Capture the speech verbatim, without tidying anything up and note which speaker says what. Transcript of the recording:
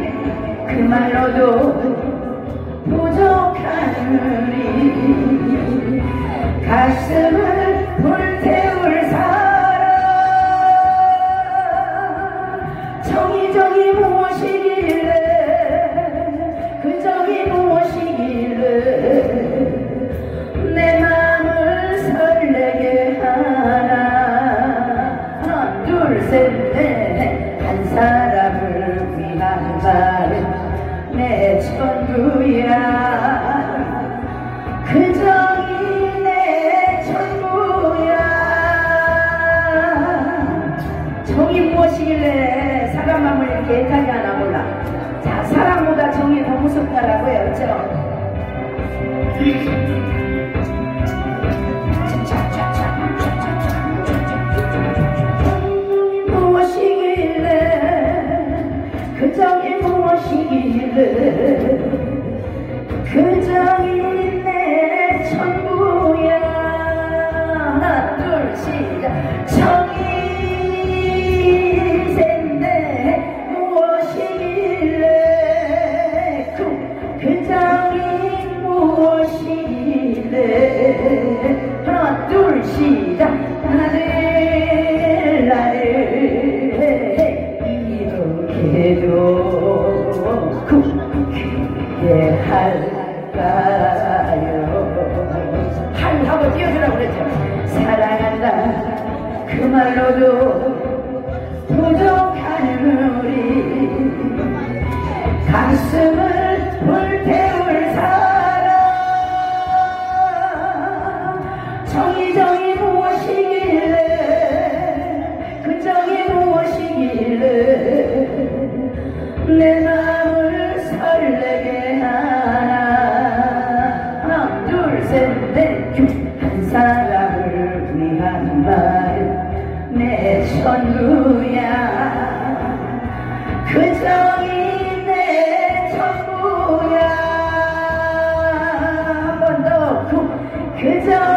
Speaker 1: 그 말로도 부족하니 가슴을 불태울 사랑 정이 정이 무엇이길래 그 정이 무엇이길래 내 맘을 설레게 하나 하나 둘 셋 넷 한 사람을 위한 말 내 전부야 그 정이 내 전부야 정이 무엇이길래 사람 마음을 이렇게 애타게 하나 몰라. 자, 사랑보다 정이 더 무섭다라고 했죠. 그 정이 무엇이길래 그 정이 내 전부야 하나 둘 시작 정이 셋넷 무엇이길래 그, 그 정이 무엇이길래 하나 둘 시작 나를 나를 이렇게도 그게 할까요 할 하고 뛰어주라고 그랬죠. 사랑한다 그 말로도 부족한 우리 가슴을 불태울 사랑 정이 정이 무엇이길래 그 정이 무엇이길래 내 맘을 설레게 하나 하나 둘 셋 넷 한 사람을 위한 말 내 전부야 그 정이 내 전부야 한 번 더 그 정이